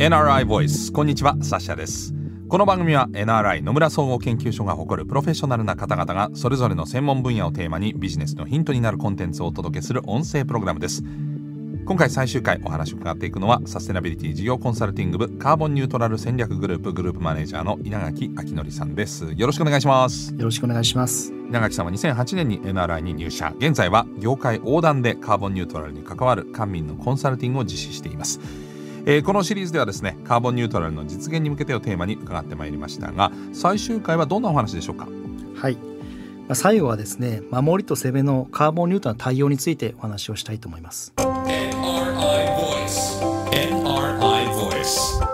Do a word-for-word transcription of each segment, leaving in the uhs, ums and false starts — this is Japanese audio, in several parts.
エヌアールアイ ボイス。こんにちは、サッシャです。この番組は エヌアールアイ 野村総合研究所が誇るプロフェッショナルな方々がそれぞれの専門分野をテーマにビジネスのヒントになるコンテンツをお届けする音声プログラムです。今回最終回お話を伺っていくのはサステナビリティ事業コンサルティング部カーボンニュートラル戦略グループグループマネージャーの稲垣昭則さんです。よろしくお願いします。 よろしくお願いします。 稲垣さんはにせんはちねんに エヌアールアイ に入社、現在は業界横断でカーボンニュートラルに関わる官民のコンサルティングを実施しています。えー、このシリーズではですね、カーボンニュートラルの実現に向けてをテーマに伺ってまいりましたが、最終回はどんなお話でしょうか？ はい、まあ、最後はですね、守りと攻めのカーボンニュートラルの対応についてお話をしたいと思います。 エヌアールアイ Voice エヌアールアイ Voice、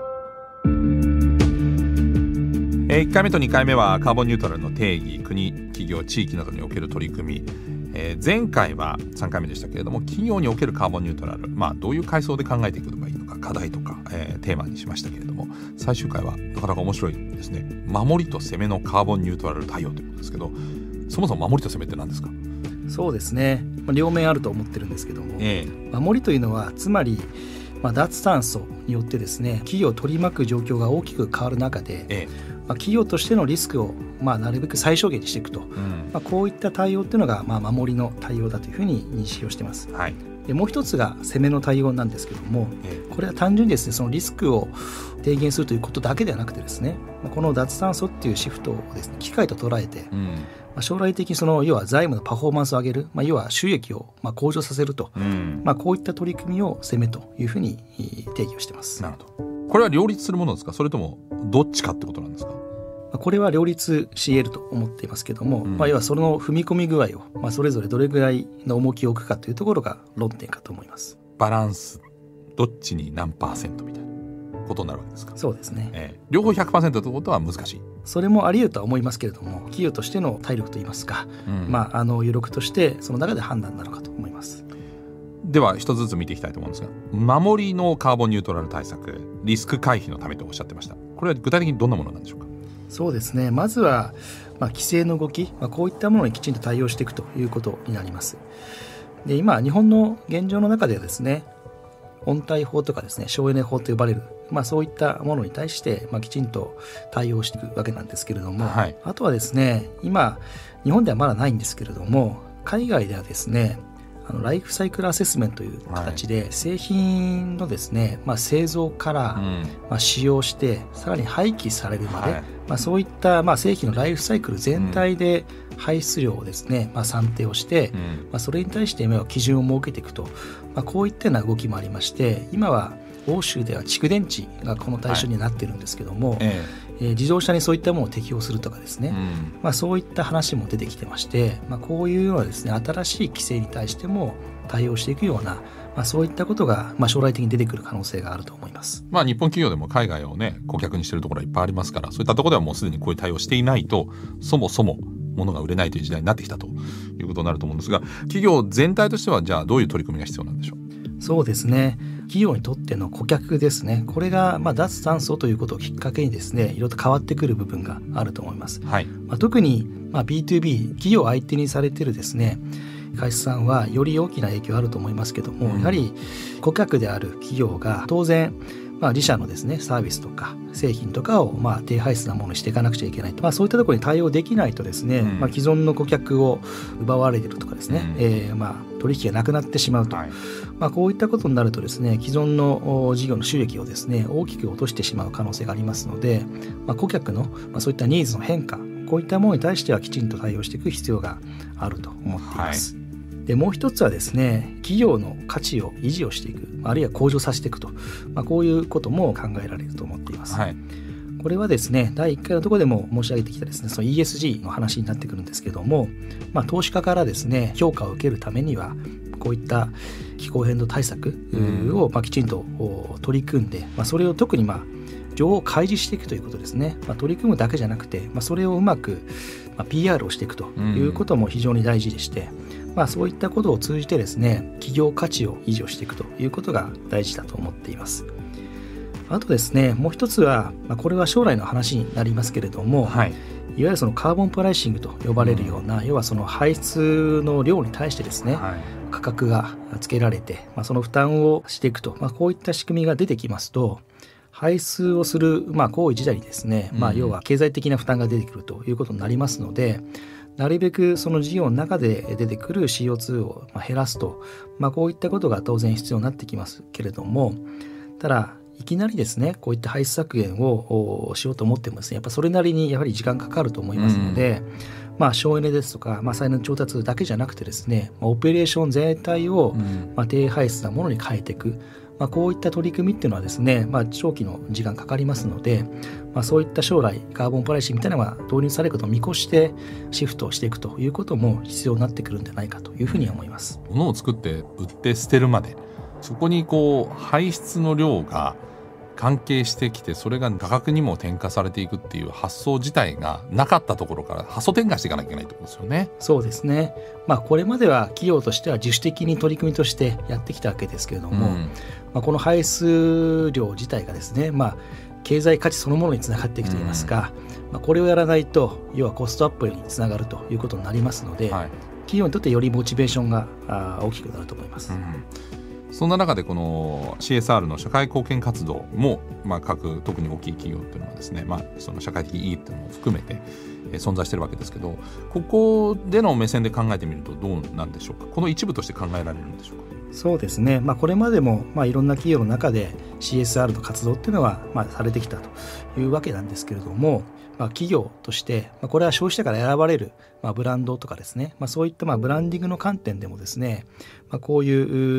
えー、いっかいめとにかいめはカーボンニュートラルの定義、国、企業、地域などにおける取り組み、えー、前回はさんかいめでしたけれども、企業におけるカーボンニュートラル、まあ、どういう階層で考えていくのがいいのか、課題とか、えー、テーマにしましたけれども、最終回はなかなか面白いですね。守りと攻めのカーボンニュートラル対応ということですけど、そもそも守りと攻めって何ですか？ そうですね、まあ、両面あると思ってるんですけども、えー、守りというのはつまり、まあ、脱炭素によってですね、企業を取り巻く状況が大きく変わる中で、えーまあ、企業としてのリスクを、まあ、なるべく最小限にしていくと、うんまあ、こういった対応っていうのが、まあ、守りの対応だというふうに認識をしています。はい、でもう一つが攻めの対応なんですけども、えー、これは単純にですね、そのリスクを低減するということだけではなくてですね、この脱炭素っていうシフトをですね、機会と捉えて、うんまあ、将来的にその要は財務のパフォーマンスを上げる、まあ、要は収益をまあ向上させると、うんまあ、こういった取り組みを攻めというふうに定義をしています。 なるほど。これは両立するものですか？それともどっちかってことなんですか？ これは両立し得ると思っていますけども、うんまあ、要はその踏み込み具合を、まあ、それぞれどれぐらいの重きを置くかというところが論点かと思います。 バランス、どっちに何パーセントみたいなことになるわけですか？ そうですね、 えー、両方 ひゃくパーセント ということは難しい。 それもあり得るとは思いますけれども、企業としての体力といいますか、うんまあ、あの余力としてその中で判断なのかと思います。 では一つずつ見ていきたいと思うんですが、守りのカーボンニュートラル対策、リスク回避のためとおっしゃってました。これは具体的にどんなものなんでしょうか？ そうですね、まずは、まあ、規制の動き、まあ、こういったものにきちんと対応していくということになります。で、今日本の現状の中ではですね、温帯法とかですね、省エネ法と呼ばれる、まあ、そういったものに対して、まあ、きちんと対応していくわけなんですけれども、はい、あとはですね、今日本ではまだないんですけれども、海外ではですね、あのライフサイクルアセスメントという形で、はい、製品のですね、まあ、製造から、うんまあ、使用してさらに廃棄されるまで、はいまあ、そういった、まあ、製品のライフサイクル全体で排出量をですね、まあ、算定をして、うんまあ、それに対して基準を設けていくと、まあ、こういったような動きもありまして、今は欧州では蓄電池がこの対象になっているんですけども、はいえええー、自動車にそういったものを適用するとかですね、うんまあ、そういった話も出てきてまして、まあ、こういうようなですね、新しい規制に対しても対応していくような、まあ、そういったことが、まあ、将来的に出てくる可能性があると思います。 まあ、日本企業でも海外をね、顧客にしているところはいっぱいありますから、そういったところではもうすでにこういう対応していないと、そもそも物が売れないという時代になってきたということになると思うんですが、企業全体としてはじゃあどういう取り組みが必要なんでしょう？ そうですね、企業にとっての顧客ですね、これがまあ脱炭素ということをきっかけにですね、いろいろと変わってくる部分があると思います。はいまあ、特にまあ ビーツービー 企業を相手にされているですね、会社さんはより大きな影響あると思いますけども、うん、やはり顧客である企業が当然まあ自社のですね、サービスとか製品とかをまあ低排出なものにしていかなくちゃいけないと、まあ、そういったところに対応できないとですね、うんまあ、既存の顧客を奪われているとかですね、うんえー、まあ取引がなくなってしまうと、はいまあ、こういったことになるとですね、既存の事業の収益をですね、大きく落としてしまう可能性がありますので、まあ、顧客のまあそういったニーズの変化、こういったものに対してはきちんと対応していく必要があると思っています。はいでもう一つはですね、企業の価値を維持をしていく、あるいは向上させていくと、まあ、こういうことも考えられると思っています。はい、これはですね、だいいっかいのところでも申し上げてきたですね、その イーエスジー の話になってくるんですけども、まあ、投資家からですね、評価を受けるためにはこういった気候変動対策をまあきちんと取り組んで、まあ、それを特にまあ情報を開示していくということですね、まあ、取り組むだけじゃなくて、まあ、それをうまくまあ ピーアール をしていくということも非常に大事でして、まあ、そういったことを通じてですね、企業価値を維持をしていくということが大事だと思っています。あとですね、もう一つは、まあ、これは将来の話になりますけれども、はい、いわゆるそのカーボンプライシングと呼ばれるような、うん、要はその排出の量に対してですね、はい、 価格がつけられて、まあ、その負担をしていくと、まあ、こういった仕組みが出てきますと、排出をする、まあ、行為自体にですね、まあ、要は経済的な負担が出てくるということになりますので、なるべくその事業の中で出てくる シーオーツー を減らすと、まあ、こういったことが当然必要になってきますけれども、ただいきなりですねこういった排出削減をしようと思ってもですね、やっぱそれなりにやはり時間かかると思いますので、うんまあ、省エネですとか、まあ、再エネの調達だけじゃなくてですね、まあ、オペレーション全体を、うんまあ、低排出なものに変えていく、まあ、こういった取り組みっていうのはですね、まあ、長期の時間かかりますので、まあ、そういった将来カーボンプライシングみたいなのが導入されることを見越してシフトをしていくということも必要になってくるんじゃないかというふうに思います。 物を作って売って捨てるまで、そこにこう排出の量が関係してきて、それが価格にも転嫁されていくっていう発想自体がなかったところから発想転換していかなきゃいけないってことですよね。 そうですね、まあ、これまでは企業としては自主的に取り組みとしてやってきたわけですけれども、うんまあ、この排出量自体がですね、まあ、経済価値そのものにつながっていくといいますか、うんまあ、これをやらないと要はコストアップにつながるということになりますので、はい、企業にとってよりモチベーションが大きくなると思います。うんそんな中でこの シーエスアール の社会貢献活動も、まあ、各特に大きい企業というのはですね、まあ、その社会的意義というのも含めて存在しているわけですけど、ここでの目線で考えてみるとどうなんでしょうか。この一部として考えられるんでしょうか。 そうですね、まあ、これまでも、まあ、いろんな企業の中で シーエスアール の活動っていうのは、まあ、されてきたというわけなんですけれども、まあ、企業として、まあ、これは消費者から選ばれる、まあ、ブランドとかですね、まあ、そういったまあブランディングの観点でもですね、まあ、こういう、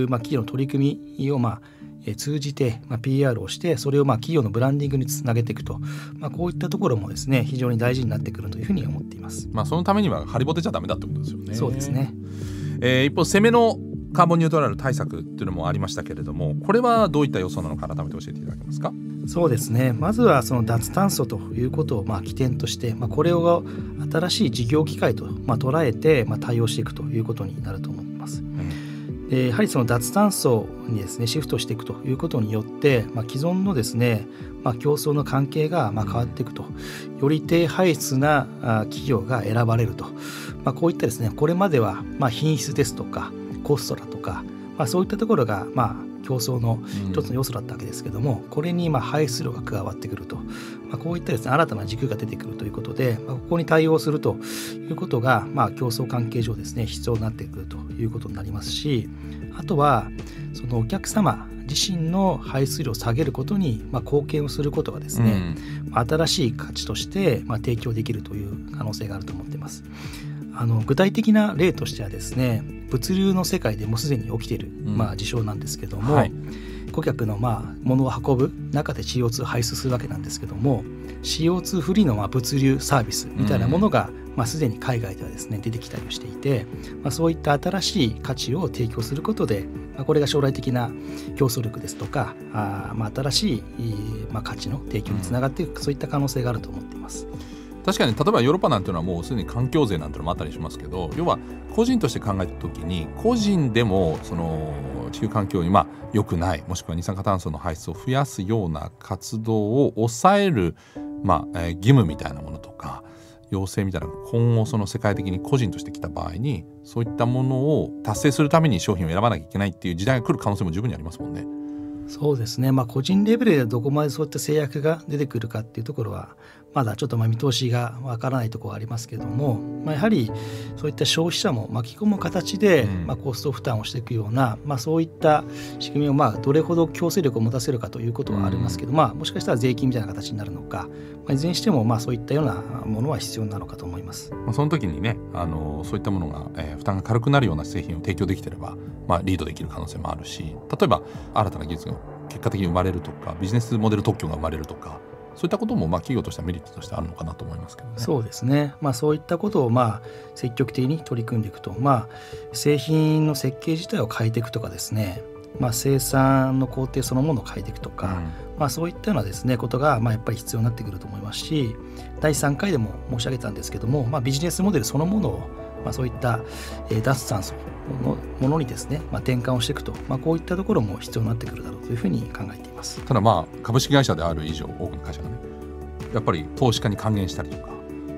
まあ、企業の取り組みをまあ通じて、まあ、ピーアール をしてそれをまあ企業のブランディングにつなげていくと、まあ、こういったところもですね非常に大事になってくるというふうに思っています。 まあ、そのためにはハリボテちゃダメだってことですよね。 そうですね、 えー、一方攻めのカーボンニュートラル対策っていうのもありましたけれども、これはどういった要素なのか改めて教えていただけますか。 そうですね、まずはその脱炭素ということをまあ起点として、まあ、これを新しい事業機会とまあ捉えてまあ対応していくということになると思います。うん、でやはりその脱炭素にですねシフトしていくということによって、まあ、既存のですね、まあ、競争の関係がまあ変わっていくと、より低排出な企業が選ばれると、まあ、こういったですねこれまではまあ品質ですとかコストだとか、まあ、そういったところがまあ競争の一つの要素だったわけですけども、うん、これにまあ排出量が加わってくると、まあ、こういったですね新たな軸が出てくるということで、まあ、ここに対応するということがまあ競争関係上ですね必要になってくるということになりますし、あとはそのお客様自身の排出量を下げることにまあ貢献をすることがですね、うん、新しい価値としてまあ提供できるという可能性があると思っています。あの具体的な例としてはですね、物流の世界でもすでに起きている、うんまあ、事象なんですけども、はい、顧客のまあ物を運ぶ中で シーオーツー を排出するわけなんですけども、 シーオーツー フリーのまあ物流サービスみたいなものが、うんまあ、すでに海外ではですね出てきたりしていて、まあ、そういった新しい価値を提供することで、まあ、これが将来的な競争力ですとかあ、まあ、新しい、まあ、価値の提供につながっていく、うん、そういった可能性があると思っています。 確かに例えばヨーロッパなんていうのはもうすでに環境税なんていうのもあったりしますけど、要は個人として考えた時に個人でもその地球環境にまあ良くない、もしくは二酸化炭素の排出を増やすような活動を抑える、まあえー、義務みたいなものとか要請みたいな今後その世界的に個人として来た場合にそういったものを達成するために商品を選ばなきゃいけないっていう時代が来る可能性も十分にありますもんね。 そうですね、まあ、個人レベルでどこまでそういった制約が出てくるかっていうところはまだちょっとまあ見通しがわからないところはありますけれども、まあ、やはりそういった消費者も巻き込む形でまあコスト負担をしていくような、まあ、そういった仕組みをまあどれほど強制力を持たせるかということはありますけど、まあ、もしかしたら税金みたいな形になるのか、まあ、いずれにしてもまあそういったようなものは必要なのかと思います。 まあ、その時にねあのそういったものが、えー、負担が軽くなるような製品を提供できていれば、まあ、リードできる可能性もあるし、例えば新たな技術が結果的に生まれるとかビジネスモデル特許が生まれるとか、そういったこともまあ企業としてはメリットとしてあるのかなと思いますけどね。 そうですね、まあ、そういったことをまあ積極的に取り組んでいくと、まあ、製品の設計自体を変えていくとかですね、まあ、生産の工程そのものを変えていくとか、うんまあ、そういったようなですねことがまあやっぱり必要になってくると思いますし、だいさんかいでも申し上げたんですけども、まあ、ビジネスモデルそのものをまあ、そういった、えー、脱炭素のものにですね、まあ、転換をしていくと、まあ、こういったところも必要になってくるだろうというふうに考えています。 ただまあ株式会社である以上多くの会社がねやっぱり投資家に還元したりとか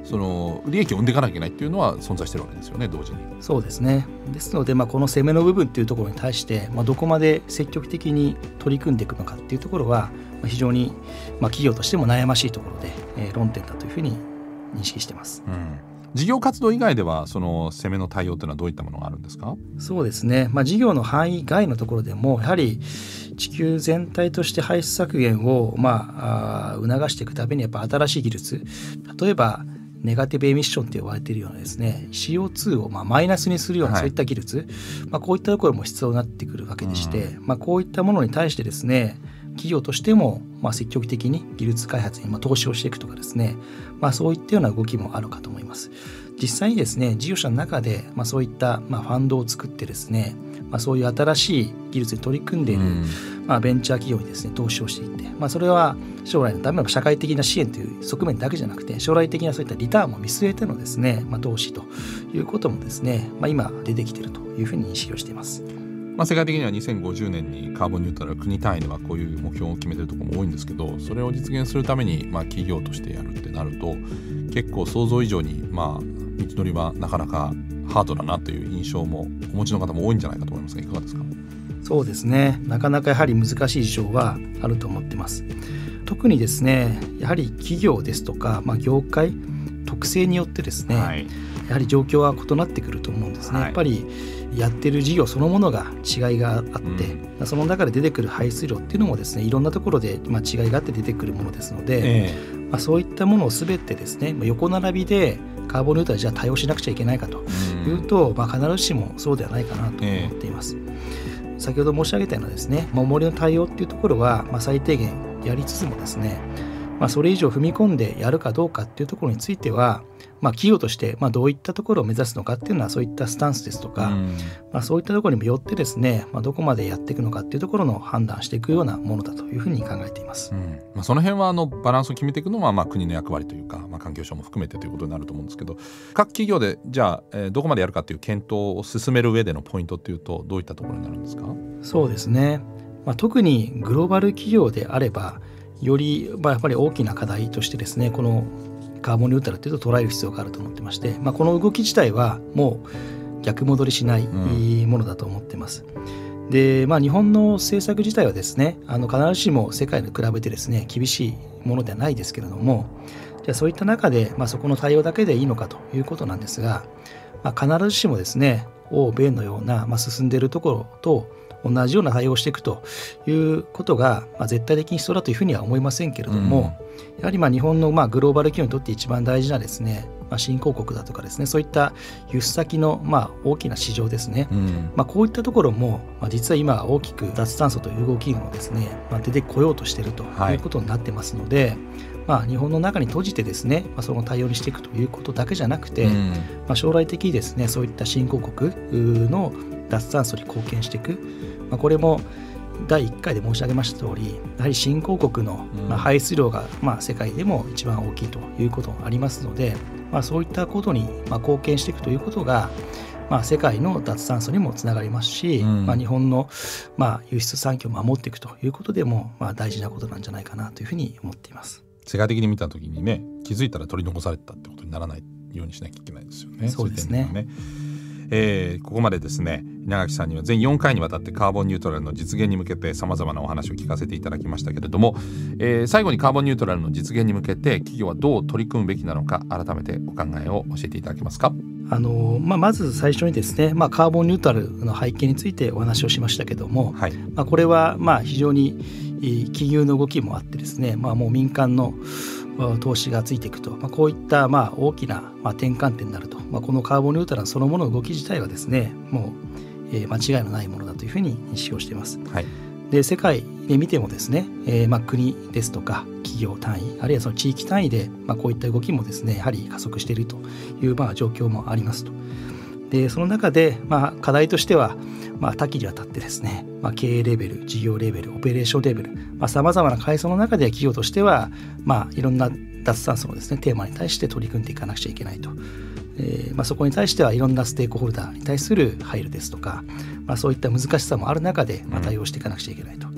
その利益を生んでいかなきゃいけないっていうのは存在してるわけですよね、同時に。 そうですね。ですので、まあ、この攻めの部分っていうところに対して、まあ、どこまで積極的に取り組んでいくのかっていうところは、まあ、非常に、まあ、企業としても悩ましいところで、えー、論点だというふうに認識しています。 うん、事業活動以外ではその攻めの対応というのはどういったものがあるんですか？ そうですね、まあ、事業の範囲外のところでもやはり地球全体として排出削減を、まあ、あ促していくためにやっぱ新しい技術、例えばネガティブエミッションと呼ばれているようなですね シーオーツー をまあマイナスにするような、はい、そういった技術、まあ、こういったところも必要になってくるわけでして、うんまあ、こういったものに対してですね企業としてもまあ積極的に技術開発にまあ投資をしていくとかですね、まあ、そういったような動きもあるかと思います。実際にですね事業者の中でまあそういったまあファンドを作ってですね、まあ、そういう新しい技術に取り組んでいる、うんまあ、ベンチャー企業にですね投資をしていって、まあ、それは将来のための社会的な支援という側面だけじゃなくて将来的なそういったリターンも見据えてのですね、まあ、投資ということもですね、まあ、今出てきているというふうに認識をしています。 まあ、世界的にはにせんごじゅうねんにカーボンニュートラル、国単位ではこういう目標を決めているところも多いんですけど、それを実現するためにまあ企業としてやるってなると結構想像以上にまあ道のりはなかなかハードだなという印象もお持ちの方も多いんじゃないかと思いますが、いかがですか？ そうですね、なかなかやはり難しい事情はあると思っています。特にですねやはり企業ですとか、まあ、業界特性によってですね、はい、やはり状況は異なってくると思うんですね、はい、やっぱりやってる事業そのものが違いがあって、うん、その中で出てくる排出量っていうのもですねいろんなところでまあ違いがあって出てくるものですので、えーまあ、そういったものを全てですね横並びでカーボンニュートラルじゃ対応しなくちゃいけないかというと、うんまあ、必ずしもそうではないかなと思っています、えー、先ほど申し上げたようなですね守りの対応っていうところはまあ最低限やりつつもですね、まあ、それ以上踏み込んでやるかどうかっていうところについてはまあ、企業としてまあどういったところを目指すのかっていうのはそういったスタンスですとか、うんまあ、そういったところにもよってですね、まあ、どこまでやっていくのかっていうところの判断していくようなものだというふうに考えています、 うんまあ、その辺はあのバランスを決めていくのはまあ国の役割というか、まあ、環境省も含めてということになると思うんですけど、各企業でじゃあ、えー、どこまでやるかっていう検討を進める上でのポイントっていうとどういったところになるんですか？ そうですね、まあ、特にグローバル企業であればより、まあ、やっぱり大きな課題としてですねこのカーボンニュートラルというと捉える必要があると思ってまして、まあ、この動き自体はもう逆戻りしないものだと思っています、うんでまあ、日本の政策自体はですねあの必ずしも世界に比べてですね厳しいものではないですけれども、じゃあそういった中で、まあ、そこの対応だけでいいのかということなんですが、まあ、必ずしもですね欧米のような、まあ、進んでいるところと同じような対応をしていくということが、まあ、絶対的に必要だというふうには思いませんけれども、うん、やはりまあ日本のまあグローバル企業にとって一番大事なですね、まあ、新興国だとかですねそういった輸出先のまあ大きな市場ですね、うんまあ、こういったところも、まあ、実は今大きく脱炭素という動きもですね、まあ、出てこようとしているということになってますので、はいまあ、日本の中に閉じてですね、まあ、その対応にしていくということだけじゃなくて、うんまあ、将来的にですねそういった新興国の脱炭素に貢献していく、まあ、これもだいいっかいで申し上げました通りやはり新興国のまあ排出量がまあ世界でも一番大きいということがありますので、まあ、そういったことにまあ貢献していくということがまあ世界の脱炭素にもつながりますし、うんまあ、日本のまあ輸出産業を守っていくということでもまあ大事なことなんじゃないかなというふうに思っています。 世界的に見たときにね気づいたら取り残されたってことにならないようにしなきゃいけないですよね。 そうですね。 えー、ここまでですね稲垣さんには全よんかいにわたってカーボンニュートラルの実現に向けてさまざまなお話を聞かせていただきましたけれども、えー、最後にカーボンニュートラルの実現に向けて企業はどう取り組むべきなのか改めてお考えを教えていただけますか？ あのまあ、まず最初にですね、まあ、カーボンニュートラルの背景についてお話をしましたけども、はいまあ、これはまあ非常に金融の動きもあってですね、まあ、もう民間の投資がついていくと、まあ、こういったまあ大きなまあ転換点になると、まあ、このカーボンニュートラルそのものの動き自体はですねもう、えー、間違いのないものだというふうに認識をしています、はい、で世界で見てもですね、えーまあ、国ですとか企業単位あるいはその地域単位で、まあ、こういった動きもですねやはり加速しているというまあ状況もありますと。でその中で、まあ、課題としては、まあ、多岐にわたってですね、まあ、経営レベル事業レベルオペレーションレベルさまざ、まな階層の中で企業としては、まあ、いろんな脱炭素のですねテーマに対して取り組んでいかなくちゃいけないと、えーまあ、そこに対してはいろんなステークホルダーに対する配慮ですとか、まあ、そういった難しさもある中で、まあ、対応していかなくちゃいけないと。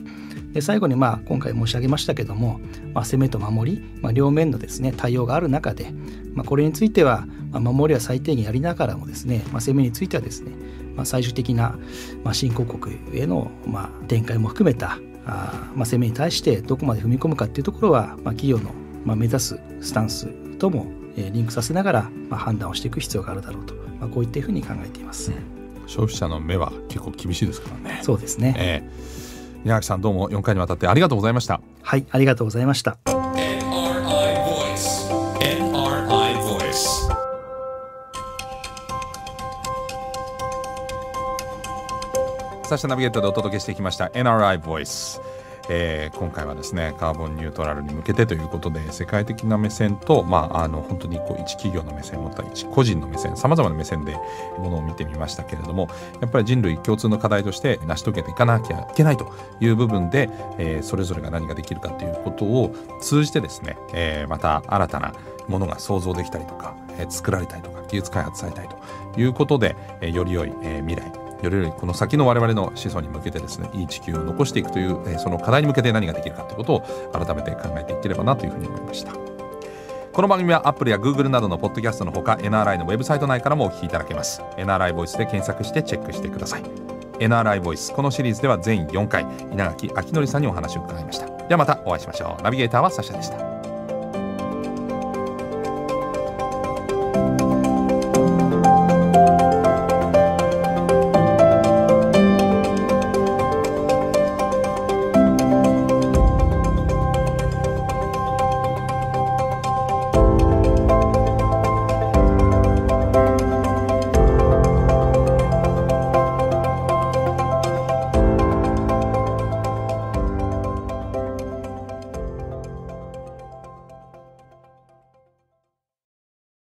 で最後にまあ今回申し上げましたけども、まあ、攻めと守り、まあ、両面のですね対応がある中で、まあ、これについては、まあ、守りは最低限やりながらもですね、まあ、攻めについてはですね、まあ、最終的な、まあ、新興国への、まあ、展開も含めたあ、まあ、攻めに対してどこまで踏み込むかっていうところは、まあ、企業の、まあ、目指すスタンスとも、えー、リンクさせながら、まあ、判断をしていく必要があるだろうと、まあ、こういったふうに考えています、うん、 消費者の目は結構厳しいですからね。 そうですね、 えー、稲垣さんどうもよんかいにわたってありがとうございました。 はい、ありがとうございました。 サシャナビゲーターでお届けしてきました エヌアールアイ Voice、えー、今回はですねカーボンニュートラルに向けてということで世界的な目線と、まあ、あの本当にこう一企業の目線また一個人の目線さまざまな目線でものを見てみましたけれども、やっぱり人類共通の課題として成し遂げていかなきゃいけないという部分で、えー、それぞれが何ができるかということを通じてですね、えー、また新たなものが想像できたりとか、えー、作られたりとか技術開発されたりということで、えー、より良い、えー、未来よりよりこの先の我々の子孫に向けてですねいい地球を残していくという、えー、その課題に向けて何ができるかということを改めて考えていければなというふうに思いました。この番組は Apple や Google などのポッドキャストのほか エヌアールアイ のウェブサイト内からもお聞きいただけます。 エヌアールアイ ボイスで検索してチェックしてください。 エヌアールアイ ボイスこのシリーズでは全よんかい稲垣章則さんにお話を伺いました。ではまたお会いしましょう。ナビゲーターはサシャでした。